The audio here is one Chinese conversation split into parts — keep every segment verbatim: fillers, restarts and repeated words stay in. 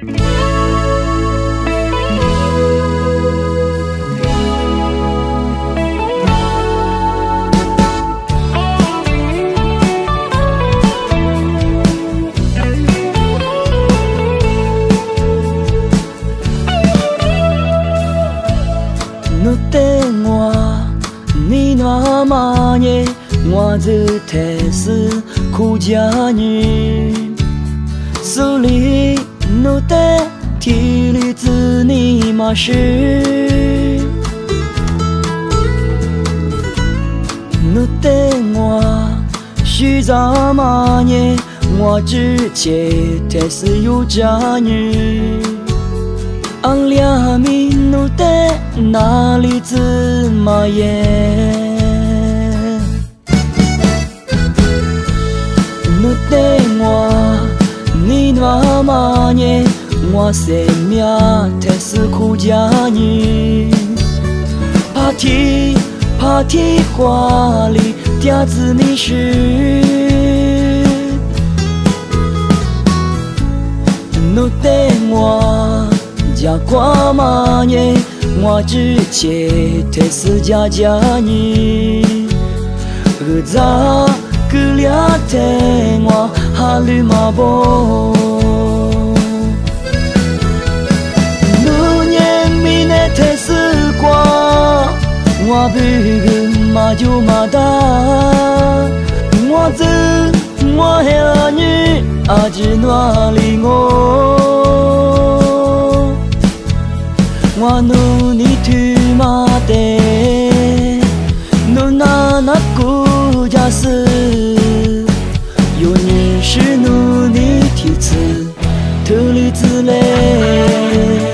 no tengo ni no amanye ngozi tesi kujani suli no te tili zi ni ma shi no tengo虚za manye我之前特是有家女。昂两米努的哪里子嘛耶？努的我你那嘛耶？我生命特是苦家你。怕提怕提花里嗲子你是。努的我。家qua mà nhé, ngoa chữ chế thế sự gia gia nhỉ, gửi ra cứ lia thế ngoa hà lư mà bố. Nu nhé mi nè thế sự qua, ngoa bì gửi mà dù mà đa, ngoa dư ngoa hè nhỉ, à chỉ noa lì ngô. Ngoa nu ni tu ma te nu na na ku ja si有你是努力提词特里自累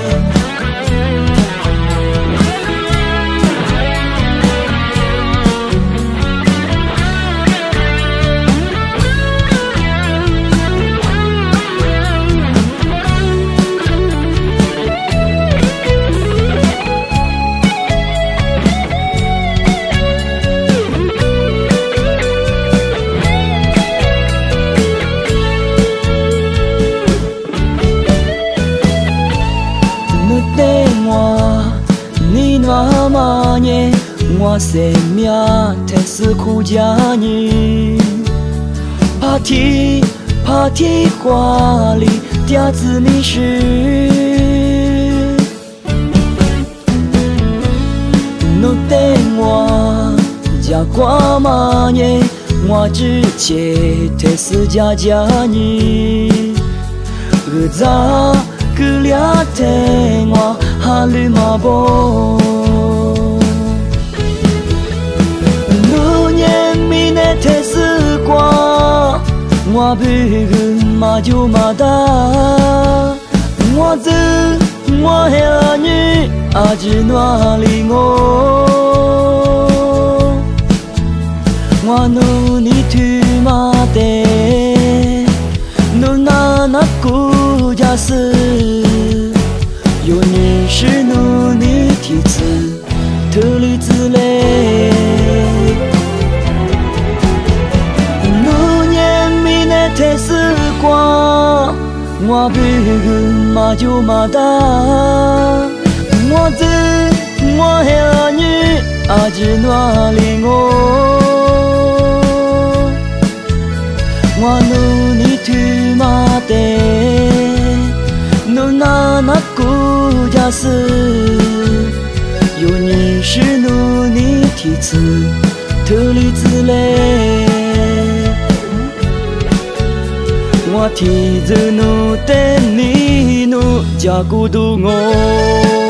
我生命特是苦家你，怕提怕提花里嗲子你是，侬等我家qua嘛耶，我之前特是家家你，二咋个俩天我哈里嘛不。thế sự qua ngoa bì gừng mà dù mà đa ngoa dư ngoa hè nhỉ à chỉ noa lì ngô ngoa nu ni tu ma te nu na na ku ja si有你是努力提词特里自累thế sự qua ngoa bì gừng mà dù mà đa ngoa dư ngoa hè nhỉ à chỉ noa lì ngô ngoa nu ni tu ma te nu na na ku ja si有你是努力提词特里自累我提着努的你努加古杜我。